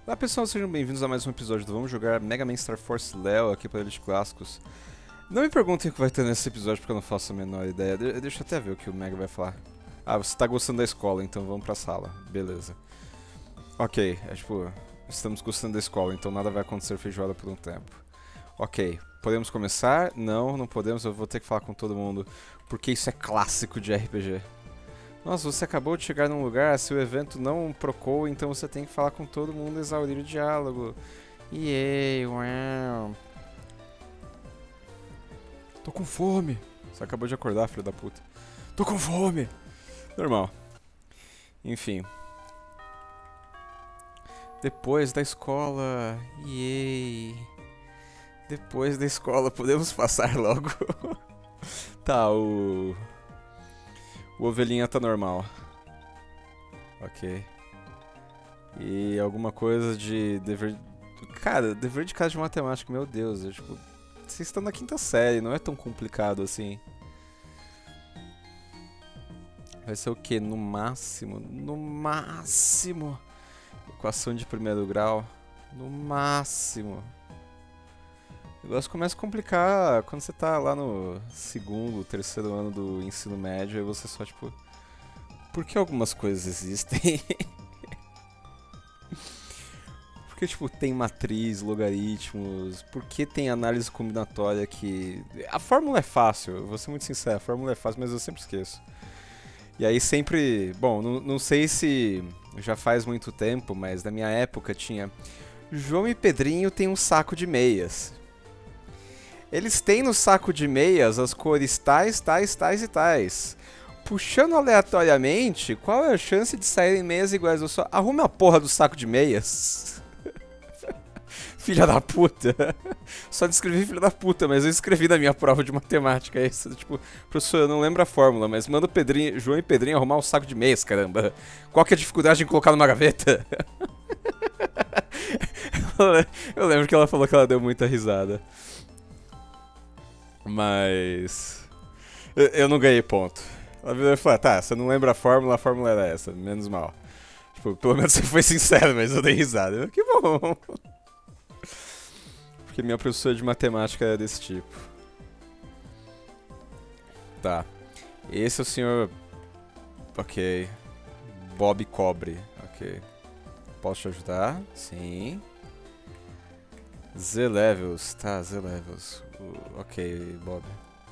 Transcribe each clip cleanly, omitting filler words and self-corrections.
Olá pessoal, sejam bem-vindos a mais um episódio do Vamos Jogar Mega Man Star Force Leo aqui para Elite Clássicos. Não me perguntem o que vai ter nesse episódio porque eu não faço a menor ideia. Deixa eu até ver o que o Mega vai falar. Ah, você tá gostando da escola, então vamos pra sala. Beleza. Ok, é tipo, estamos gostando da escola, então nada vai acontecer feijoada por um tempo. Ok, podemos começar? Não, não podemos, eu vou ter que falar com todo mundo, porque isso é clássico de RPG. Nossa, você acabou de chegar num lugar, se o evento não procou, então você tem que falar com todo mundo e exaurir o diálogo. Yay, uau. Tô com fome. Você acabou de acordar, filho da puta. Tô com fome. Normal. Enfim. Depois da escola. Yay. Depois da escola, podemos passar logo. Tá, o ovelhinha tá normal. Ok. E alguma coisa de dever... Cara, dever de casa de matemática, meu Deus. É, tipo, vocês estão na quinta série, não é tão complicado assim. Vai ser o que? No máximo? No máximo. Equação de primeiro grau. No máximo. O negócio começa a complicar quando você tá lá no segundo, terceiro ano do ensino médio e você só, tipo... Por que algumas coisas existem? Porque, tipo, tem matriz, logaritmos... Por que tem análise combinatória que... A fórmula é fácil, eu vou ser muito sincero, a fórmula é fácil, mas eu sempre esqueço. E aí sempre... Bom, não sei se já faz muito tempo, mas na minha época tinha... João e Pedrinho tem um saco de meias. Eles têm no saco de meias as cores tais, tais, tais e tais. Puxando aleatoriamente, qual é a chance de saírem meias iguais? Eu só arrume a porra do saco de meias. Filha da puta. Só descrevi filha da puta, mas eu escrevi na minha prova de matemática. É isso, tipo, professor, eu não lembro a fórmula, mas manda o João e Pedrinho arrumar um saco de meias, caramba. Qual que é a dificuldade em colocar numa gaveta? Eu lembro que ela falou que ela deu muita risada. Mas... Eu não ganhei ponto. Ela virou e falou, tá, você não lembra a fórmula era essa, menos mal. Tipo, pelo menos você foi sincero, mas eu dei risada. Eu, que bom. Porque minha professora de matemática é desse tipo. Tá. Esse é o senhor... Ok. Bob Cobre. Ok. Posso te ajudar? Sim. Z-Levels. Tá, Z-Levels. Ok, Bob.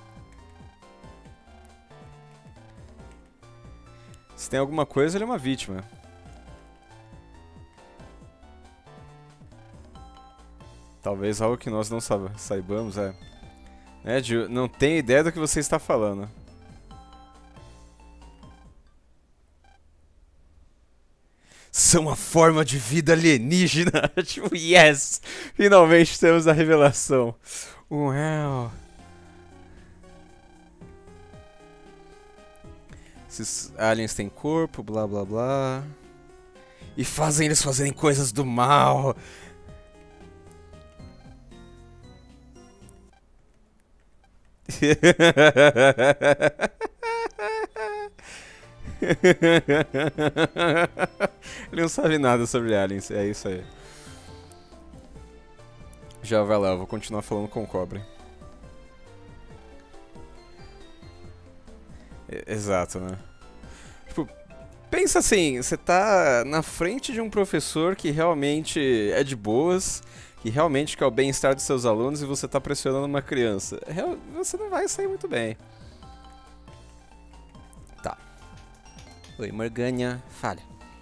Se tem alguma coisa, ele é uma vítima. Talvez algo que nós não saibamos, é... não tenho ideia do que você está falando. São uma forma de vida alienígena. Tipo, yes! Finalmente temos a revelação. Uau! Esses aliens têm corpo, blá blá blá. E fazem eles fazerem coisas do mal. Ele não sabe nada sobre aliens, é isso aí. Já vai lá, eu vou continuar falando com o Cobre. Exato, né? Tipo, pensa assim, você tá na frente de um professor que realmente é de boas, que realmente quer o bem-estar dos seus alunos e você tá pressionando uma criança. Você não vai sair muito bem. Tá. Oi, Morgana. Fale.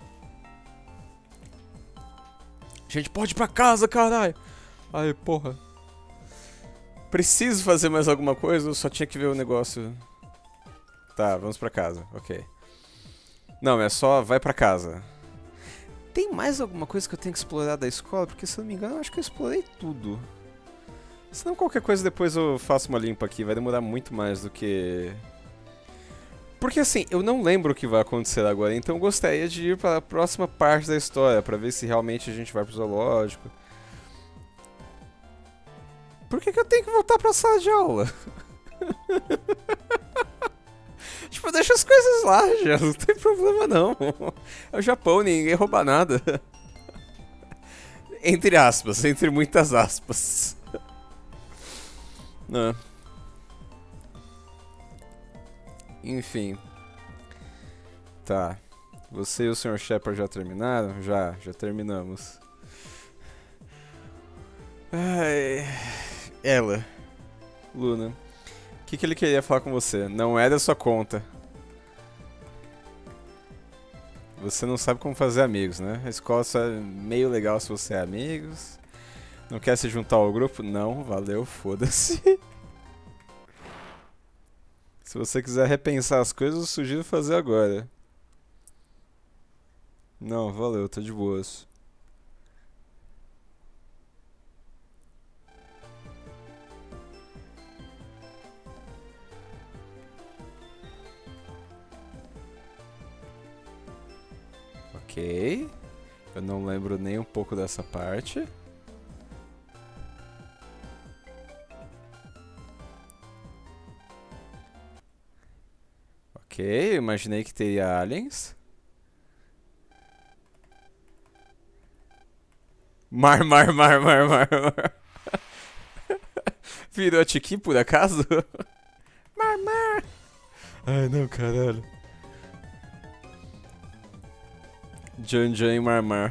Gente, pode ir pra casa, caralho! Ai, porra. Preciso fazer mais alguma coisa? Eu só tinha que ver o negócio. Tá, vamos pra casa, ok. Não, é só vai pra casa. Tem mais alguma coisa que eu tenho que explorar da escola? Porque se eu não me engano, eu acho que eu explorei tudo. Se não, qualquer coisa depois eu faço uma limpa aqui. Vai demorar muito mais do que... Porque assim, eu não lembro o que vai acontecer agora, então eu gostaria de ir para a próxima parte da história, pra ver se realmente a gente vai pro zoológico. Por que eu tenho que voltar pra sala de aula? Tipo, deixa as coisas lá, já não tem problema não. É o Japão, ninguém rouba nada. Entre aspas, entre muitas aspas. Não. Enfim. Tá. Você e o Sr. Shepard já terminaram? Já terminamos. Ai. Ela. Luna. O que ele queria falar com você? Não é da sua conta. Você não sabe como fazer amigos, né? A escola só é meio legal se você é amigos. Não quer se juntar ao grupo? Não, valeu, foda-se. Se você quiser repensar as coisas, eu sugiro fazer agora. Não, valeu, tô de boas. Ok. Eu não lembro nem um pouco dessa parte. Ok, eu imaginei que teria aliens. Mar. Virou Tiki por acaso? Mar. Ai, não, caralho. Jan e Mar.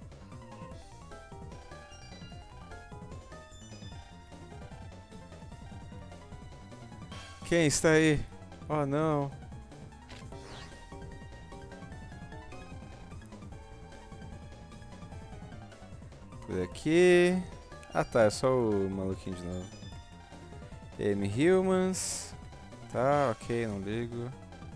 Quem está aí? Oh, não. Por aqui. Ah, tá. É só o maluquinho de novo. M-Humans. Tá, ok, não ligo.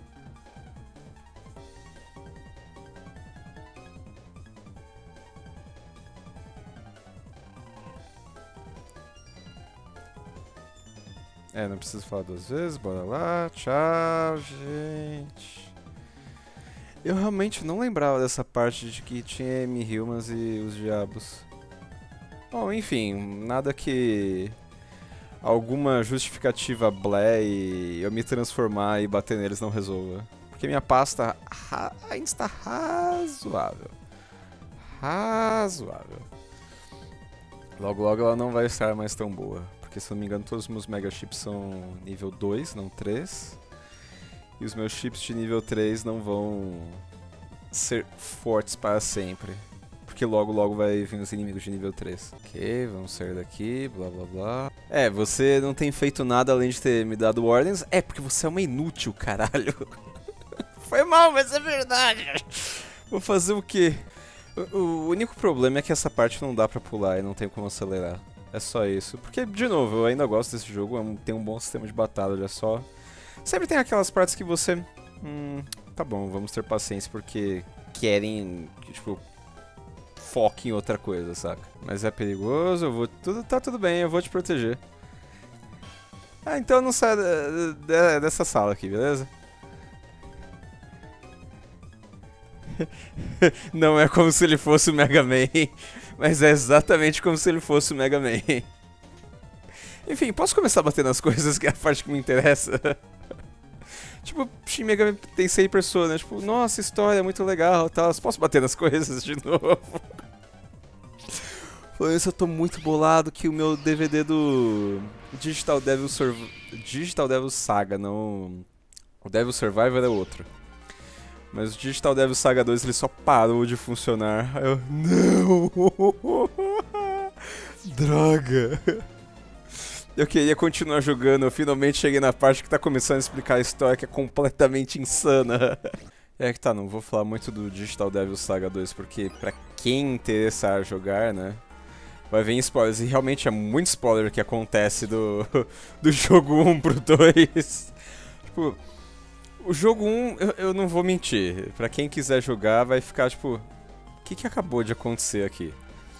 É, não preciso falar duas vezes, bora lá, tchau, gente. Eu realmente não lembrava dessa parte de que tinha M-Humans e os diabos. Bom, enfim, nada que alguma justificativa blé e eu me transformar e bater neles não resolva. Porque minha pasta ainda está razoável. Razoável. Logo logo ela não vai estar mais tão boa. Porque se não me engano todos os meus mega chips são nível 2, não 3. E os meus chips de nível 3 não vão ser fortes para sempre. Porque logo logo vai vir os inimigos de nível 3. Ok, vamos sair daqui, blá blá blá. É, você não tem feito nada além de ter me dado ordens. É, porque você é uma inútil, caralho. Foi mal, mas é verdade. Vou fazer o quê? O único problema é que essa parte não dá pra pular e não tem como acelerar. É só isso. Porque, de novo, eu ainda gosto desse jogo, tem um bom sistema de batalha, é só... Sempre tem aquelas partes que você... tá bom, vamos ter paciência porque querem, tipo, foque em outra coisa, saca? Mas é perigoso, eu vou... Tá tudo bem, eu vou te proteger. Ah, então não sai dessa sala aqui, beleza? Não é como se ele fosse o Mega Man, mas é exatamente como se ele fosse o Mega Man. Enfim, posso começar a bater nas coisas, que é a parte que me interessa? Tipo, Shin Megami Tensei Persona, né? Tipo, nossa, história é muito legal e tal. Posso bater nas coisas de novo? Por isso eu tô muito bolado que o meu DVD do Digital Devil Saga, não... O Devil Survivor é outro. Mas o Digital Devil Saga 2 ele só parou de funcionar. Aí eu... Não! Droga! Eu queria continuar jogando, eu finalmente cheguei na parte que tá começando a explicar a história que é completamente insana. É que tá, não vou falar muito do Digital Devil Saga 2, porque pra quem interessar jogar, né, vai vir spoilers, e realmente é muito spoiler que acontece do jogo 1 pro 2. Tipo, o jogo 1, eu não vou mentir, pra quem quiser jogar vai ficar tipo, o que acabou de acontecer aqui?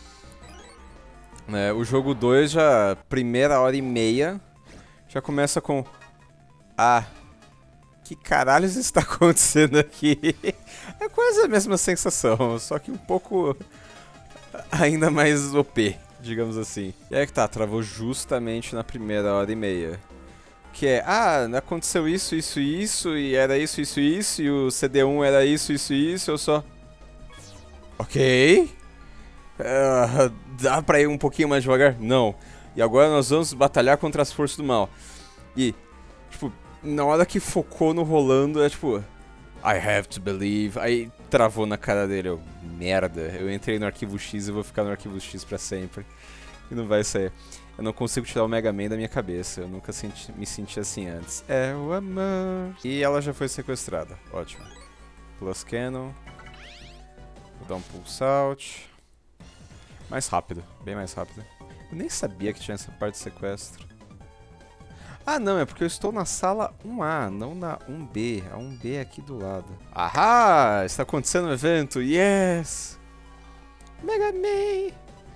O jogo 2 já, primeira hora e meia, já começa com... Ah, que caralhos está acontecendo aqui? É quase a mesma sensação, só que um pouco ainda mais OP, digamos assim. E aí que tá, travou justamente na primeira hora e meia. Que é, aconteceu isso, e era isso, e o CD1 era isso, eu só... Ok... Dá pra ir um pouquinho mais devagar? Não. E agora nós vamos batalhar contra as forças do mal. E, tipo, na hora que focou no rolando, é tipo... I have to believe. Aí travou na cara dele. Eu, merda, eu entrei no arquivo X e vou ficar no arquivo X pra sempre. E não vai sair. Eu não consigo tirar o Mega Man da minha cabeça. Eu nunca me senti assim antes. É o amor. E ela já foi sequestrada. Ótimo. Plus Cannon. Vou dar um pulse out. Mais rápido. Bem mais rápido. Eu nem sabia que tinha essa parte de sequestro. Ah, não, é porque eu estou na sala 1A, não na 1B. A 1B é aqui do lado. Ahá! Está acontecendo um evento, yes! Mega Man!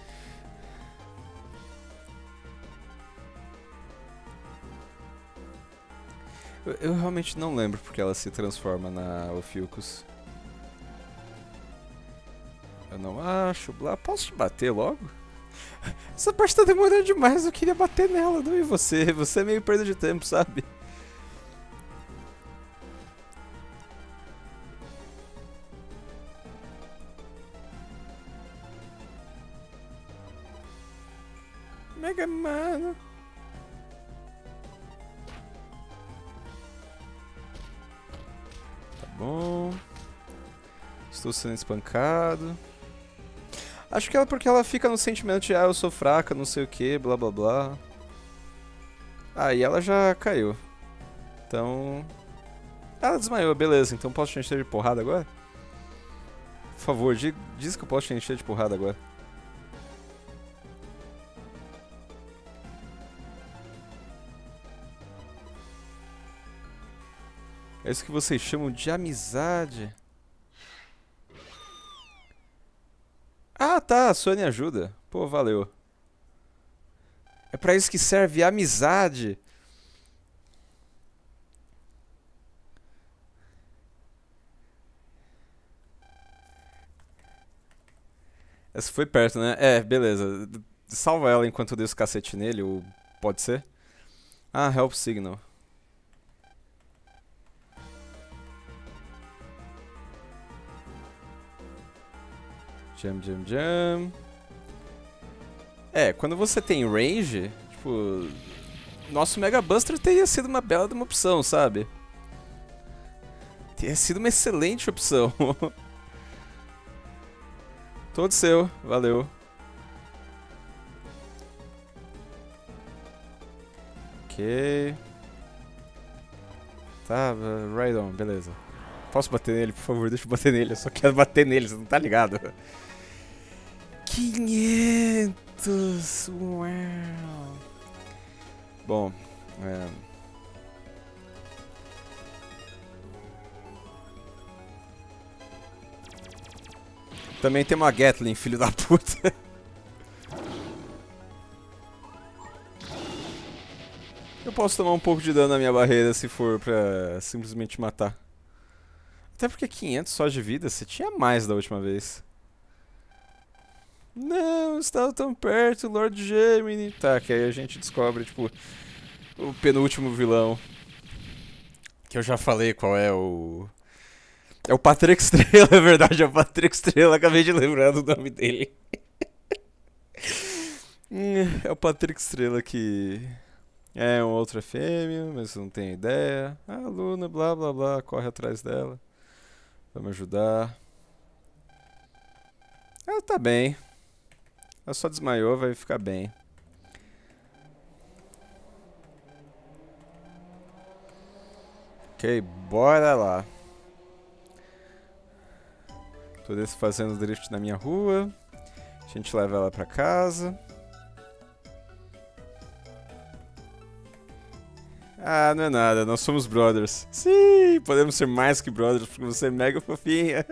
Eu realmente não lembro porque ela se transforma na Ophiuchus. Eu não acho, blá. Posso te bater logo? Essa parte tá demorando demais, eu queria bater nela, não em você. Você é meio perda de tempo, sabe? Mega Man. Tá bom. Estou sendo espancado. Acho que é porque ela fica no sentimento de eu sou fraca, não sei o que, blá blá blá. Ah, e ela já caiu. Então... Ela desmaiou, beleza. Então posso te encher de porrada agora? Por favor, diz que eu posso te encher de porrada agora. É isso que vocês chamam de amizade. Ah, tá, a Sony ajuda. Pô, valeu. É pra isso que serve a amizade. Essa foi perto, né? É, beleza. Salva ela enquanto eu dei os cacete nele, ou pode ser? Ah, Help Signal. Jam, jam, jam. É, quando você tem range, tipo... Nosso Mega Buster teria sido uma bela de uma opção, sabe? Teria sido uma excelente opção. Todo seu, valeu. Ok. Tá, right on, beleza. Posso bater nele, por favor? Deixa eu bater nele. Eu só quero bater nele, você não tá ligado? 500! Uau! Bom, também tem uma Gatling, filho da puta. Eu posso tomar um pouco de dano na minha barreira se for pra simplesmente matar. Até porque 500 só de vida, você tinha mais da última vez. Não, estava tão perto, Lord Gemini. Tá, que aí a gente descobre, tipo, o penúltimo vilão. Que eu já falei qual é o... É o Patrick Estrela, é verdade, é o Patrick Estrela, acabei de lembrar do nome dele. É o Patrick Estrela que... É um outro fêmea, mas não tenho ideia. Ah, Luna, blá blá blá, corre atrás dela. Vai me ajudar. Ela tá bem. Ela só desmaiou, vai ficar bem. Ok, bora lá. Tô fazendo drift na minha rua. A gente leva ela pra casa. Ah, não é nada, nós somos brothers. Sim, podemos ser mais que brothers, porque você é mega fofinha.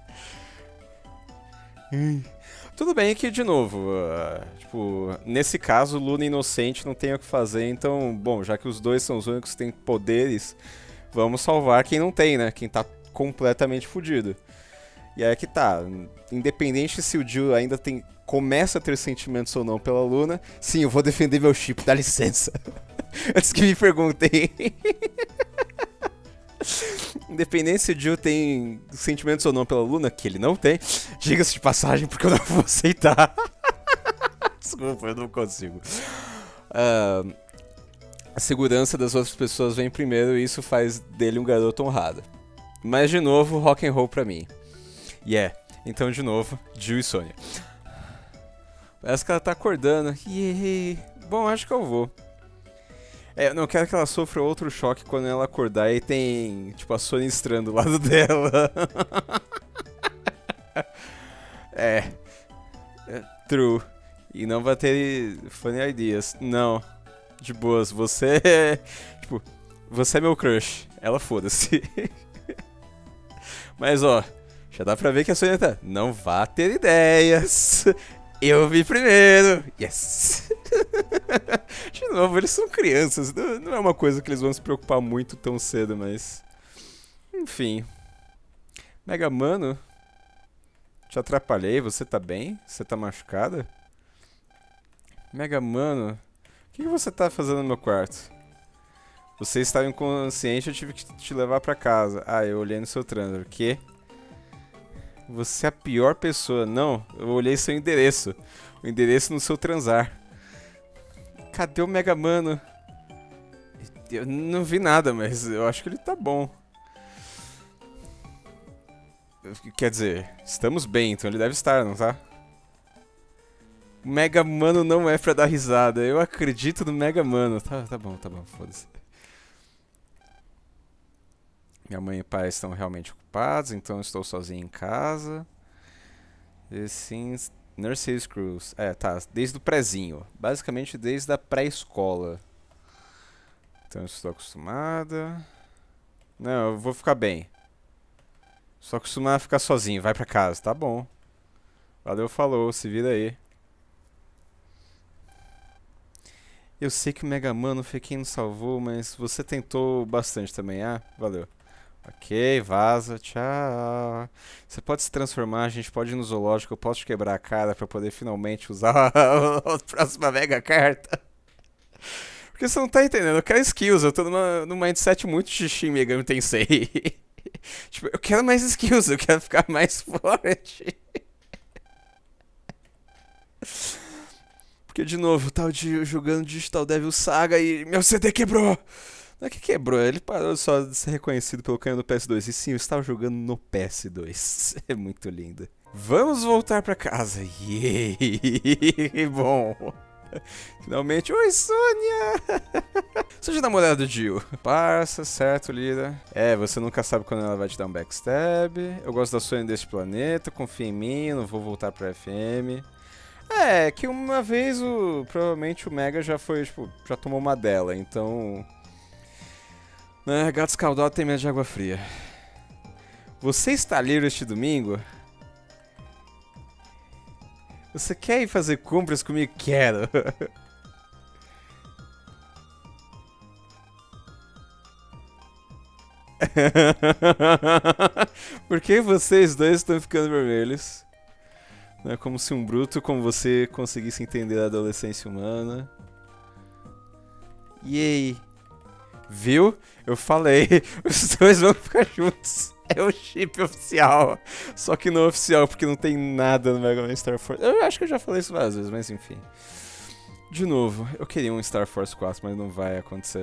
Tudo bem que, de novo, tipo, nesse caso, Luna inocente não tem o que fazer, então, bom, já que os dois são os únicos que têm poderes, vamos salvar quem não tem, né? Quem tá completamente fudido. E aí que tá, independente se o Jill ainda começa a ter sentimentos ou não pela Luna, sim, eu vou defender meu chip, dá licença. Antes que me perguntem. Independente se o Jill tem sentimentos ou não pela Luna, que ele não tem, diga-se de passagem, porque eu não vou aceitar. Desculpa, eu não consigo. A segurança das outras pessoas vem primeiro e isso faz dele um garoto honrado. Mas de novo, rock and roll pra mim. Então de novo, Jill e Sônia. Parece que ela tá acordando. Bom, acho que eu vou. Eu não quero que ela sofra outro choque quando ela acordar e tem, tipo, a Sônia estranha do lado dela. True. E não vai ter funny ideas. Não. De boas, você é... Tipo, você é meu crush. Ela foda-se. Mas ó, já dá pra ver que a Sônia tá... Não vá ter ideias. Eu vi primeiro. Yes. De novo, eles são crianças. Não é uma coisa que eles vão se preocupar muito tão cedo, mas... Enfim. Mega Mano? Te atrapalhei, você tá bem? Você tá machucada? Mega Mano... O que você tá fazendo no meu quarto? Você estava inconsciente, eu tive que te levar pra casa. Eu olhei no seu transfer. O quê? Você é a pior pessoa. Não, eu olhei seu endereço. O endereço no seu transar. Cadê o Mega Mano? Eu não vi nada, mas eu acho que ele tá bom. Quer dizer, estamos bem, então ele deve estar, não tá? O Mega Mano não é pra dar risada. Eu acredito no Mega Mano. Tá bom, foda-se. Minha mãe e pai estão realmente ocupados, então eu estou sozinho em casa. E sim, Nursery Schools. Desde o prézinho. Basicamente desde a pré-escola. Então eu estou acostumada. Não, eu vou ficar bem. Estou acostumado a ficar sozinho. Vai pra casa, tá bom. Valeu, falou, se vira aí. Eu sei que o Mega Mano foi quem nos salvou, mas você tentou bastante também, valeu. Ok, vaza, tchau. Você pode se transformar, a gente pode ir no zoológico, eu posso te quebrar a cara pra poder finalmente usar a próxima mega carta. Porque você não tá entendendo, eu quero skills, eu tô num mindset muito de Shin Megami Tensei. Tipo, eu quero mais skills, eu quero ficar mais forte. Porque, de novo, tal de jogando Digital Devil Saga e meu CD quebrou. Não é que quebrou, ele parou só de ser reconhecido pelo canhão do PS2. E sim, eu estava jogando no PS2. É muito lindo. Vamos voltar pra casa. Yay! Bom. Finalmente. Oi, Sônia! Seja namorada do Jill. Parça, certo, Lira? Você nunca sabe quando ela vai te dar um backstab. Eu gosto da Sônia deste planeta. Confia em mim, não vou voltar pra FM. Que uma vez provavelmente o Mega já foi, tipo, já tomou uma dela, então... Gato escaldado tem medo de água fria. Você está livre este domingo? Você quer ir fazer compras comigo? Quero. Por que vocês dois estão ficando vermelhos? Não é como se um bruto como você conseguisse entender a adolescência humana. Yay! Viu? Eu falei, os dois vão ficar juntos. É o chip oficial. Só que não oficial, porque não tem nada no Mega Man Star Force. Eu acho que eu já falei isso várias vezes, mas enfim. De novo, eu queria um Star Force 4, mas não vai acontecer.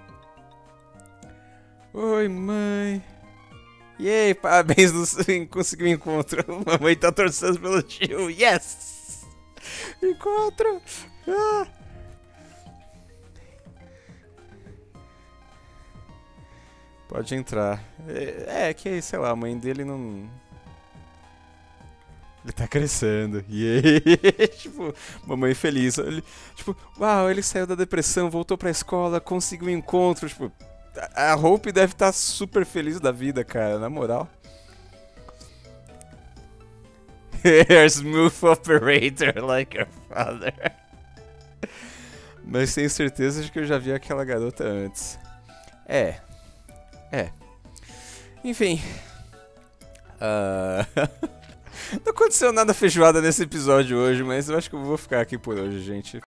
Oi, mãe. Yay, parabéns, conseguiu um encontro. Mamãe tá torcendo pelo tio. Yes! Encontro! Pode entrar. Que, sei lá, a mãe dele não... Ele tá crescendo. Tipo, mamãe feliz. Ele, tipo, uau, ele saiu da depressão, voltou pra escola, conseguiu um encontro. Tipo, a Hope deve estar super feliz da vida, cara, na moral. You're a smooth operator like your father. Mas tenho certeza de que eu já vi aquela garota antes. Enfim. Não aconteceu nada feijoada nesse episódio hoje, mas eu acho que eu vou ficar aqui por hoje, gente.